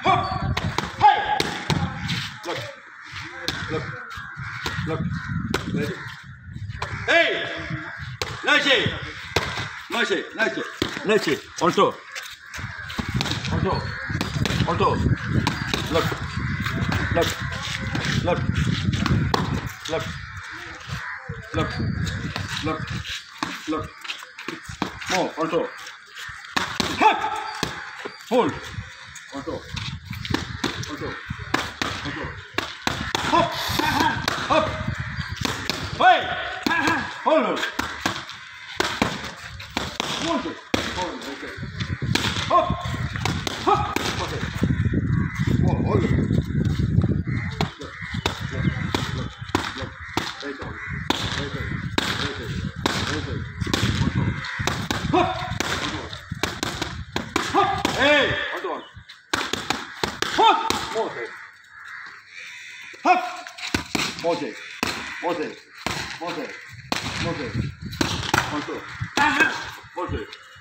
Hop. Hey. Look. Look. Look. Ready. Hey. Nice. Nice. Nice. Nice. Alto. Alto. Alto. Look. Look. Look. Look. Look. Look. Look. More. Alto. Hop. Hold. Alto. Alto. Alto. Hop. Hop. Hey. Hold. Hold it. Hold it. Okay. Hop. Hop. Okay. Oh, hold it. Look. Look. Look. Look. Right on. Right on. Right on. Right on. Alto. Hop. Hop. Hey. Hold on. Hop. More thing. Hop. More thing. More thing. More thing. More thing. More thing. More thing.